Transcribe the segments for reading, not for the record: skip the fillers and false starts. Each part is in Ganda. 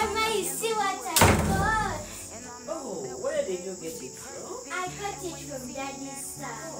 Grandma, you see what I got? Oh, where did you get it from? I got it from Daddy's house.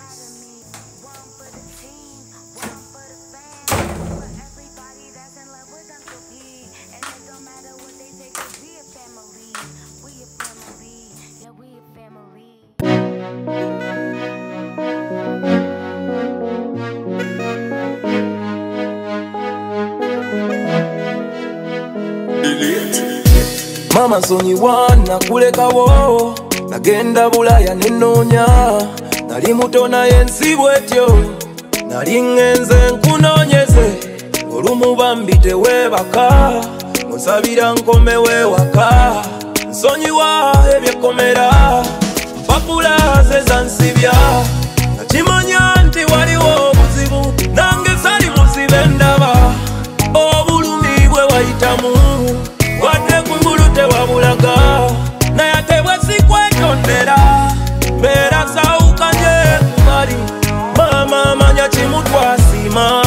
Mama nsonyiwa nakulekawo nagenda Bulaya nenoonya nali muto naye nsi bwetyo nali ngenze nkunoonyeze olumu bambi teweebaka onsabira nkomewo ewaka nsonyiwa ebyekkomera mpapula ze zansibya nakimanya nti waliwo obuzibu nange sali muzibe ndaba obulumi bwe wayitamu wadde kungulu tewabulaga naye ate bwe sikwetondera mbeera sawukanye kubali maama manya kimu twasiima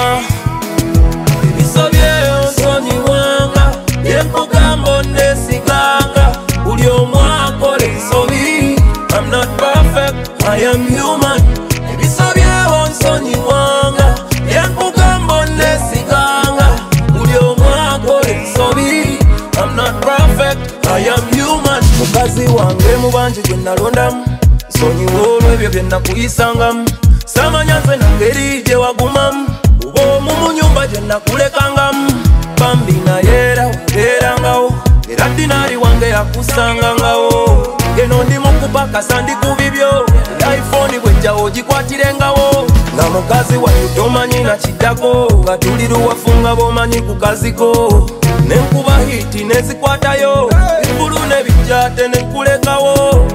ebisobye onsonyiwanga byempugamba onneesiganga buli omu akola ensobi I'm not perfect, I am human ebisobye onsonyiwanga byempugamba onneesiganga buli omu akola ensobi I'm not perfect, I am human mukazi wange mu bangi gwe nalondamu nsonyiwa olw'ebyo bye nakuyisangamu samanya nze nangeri gye wagumamu oba omu mu nyumba gye nakulekangamu bambi naye era wabeerangawo era dinaali wange yakusangangawo geno ndi mukupakasa ndi ku bibyo iPhone bwejjawo gikwatirengawo nga mukazi wange tomanyi nakiddako nga tuli luwafunga b'omanyi ku kaziko nenkuba hiti nezikwatayo ebulu nebijjate nenkulekawo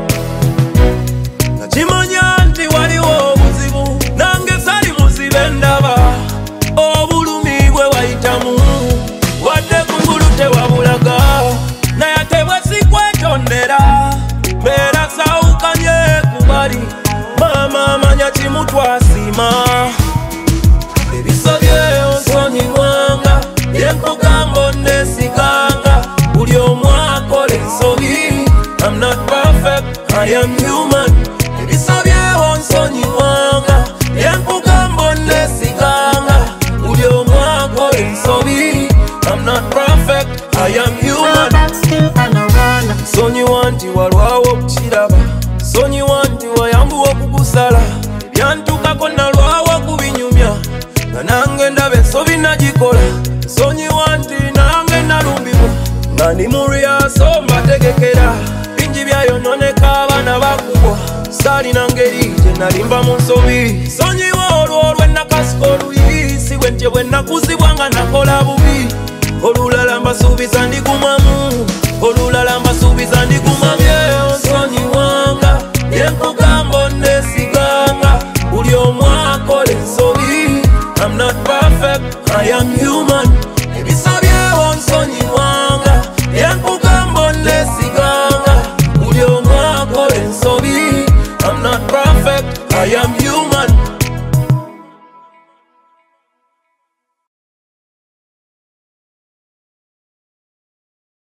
nakimanya nti waliwo obuzibu nange sali muzibe ndaba obulumi bwe wayitamu wadde kungulu tewabulaga naye ate bwe sikwetondera mbeera sawukanye kubali maama manya kimu twasiima ebisobye onsonyiwanga byenkugamba onneesiganga buli omu akola ensobi I'm not perfect, I am human ebisobye onsonyiwanga byenkugamba onneesiganga buli omu akola ensobi I'm not perfect, I am human nsonyiwa nti walwawo okukiraba nsonyiwa nti wayambuwa okugusala ebyantukako nalwawo kubinyumya nga nange ndaba ensobi nagikola nsonyiwa nti nange nalumbibwa nga ndi mu ryaso mbategekera bingi byayononeka abaana bakubwa saalina ngeri gye nalimba mu nsobi nsonyiwa olwo lwenakasika oluyisi bwe ntye bwe nakuzibwa nga nakola bubi olulala mbasuubiza ndigumamu olulala mbasuubiza ndigumamu